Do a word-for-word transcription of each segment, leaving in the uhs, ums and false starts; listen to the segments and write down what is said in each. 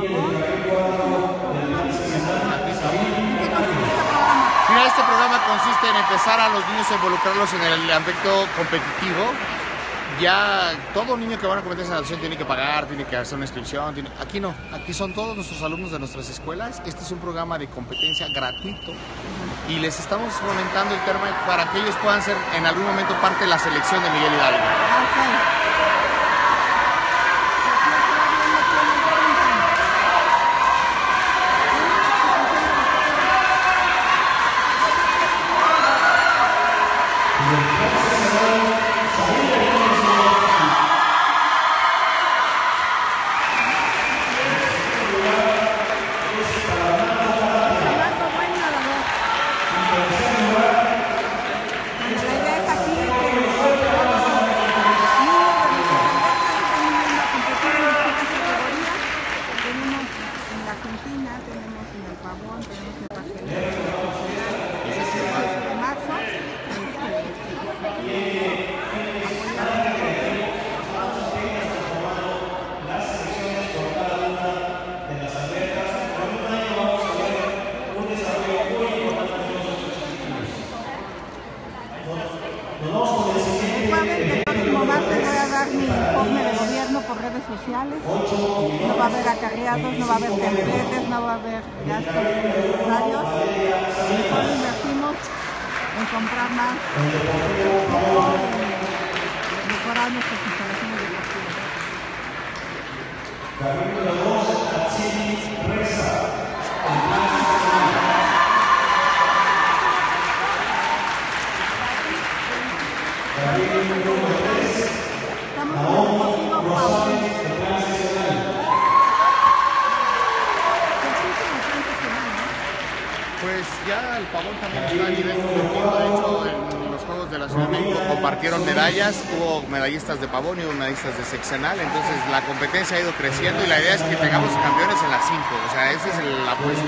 Pavón. Mira, este programa consiste en empezar a los niños a involucrarlos en el aspecto competitivo. Ya todo niño que va a una competencia de natación tiene que pagar, tiene que hacer una inscripción. Tiene... Aquí no, aquí son todos nuestros alumnos de nuestras escuelas. Este es un programa de competencia gratuito y les estamos fomentando el tema para que ellos puedan ser en algún momento parte de la selección de Miguel Hidalgo. Okay. Por redes sociales, no va a haber acarreados, no va a haber temperetes, no va a haber gastos necesarios. Mejor invertimos en comprar más equipo, en mejorar nuestras instalaciones deportivas. Estamos en el Deportivo Pavón. Pues ya el Pavón también está a nivel competitivo. De hecho, en los Juegos de la Ciudad de México compartieron medallas, hubo medallistas de Pavón y hubo medallistas de seccional, entonces la competencia ha ido creciendo y la idea es que tengamos campeones en las cinco, o sea, esa es la apuesta.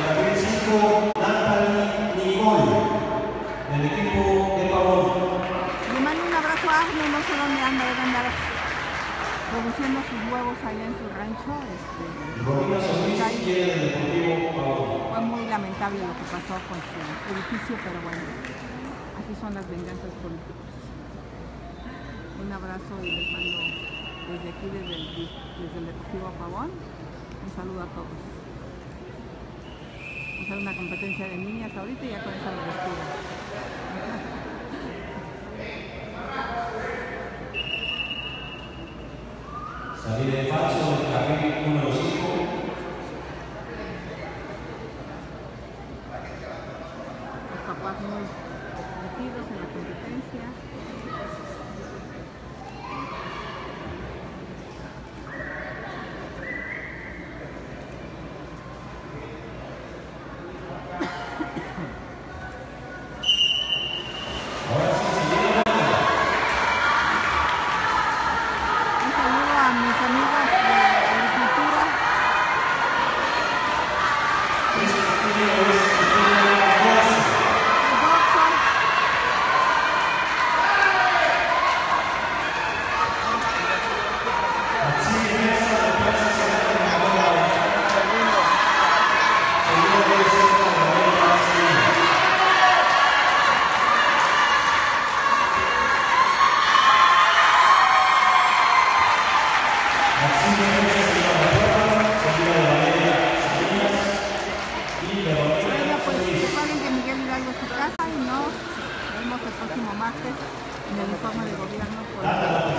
El equipo de Pavón. Le mando un abrazo a Agnes, no sé dónde anda, debe andar produciendo sus huevos allá en su rancho. Este, fue muy lamentable lo que pasó con su edificio, pero bueno, así son las venganzas políticas. Un abrazo y les mando desde aquí, desde el, desde el Deportivo Pavón, un saludo a todos. Vamos a hacer una competencia de niñas ahorita y ya con esa lo despido. Salir de falso del carril número cinco. Los papás muy metidos en la competencia. Bueno, pues recuerden que Miguel Hidalgo es su casa y nos vemos el próximo martes en el informe de gobierno por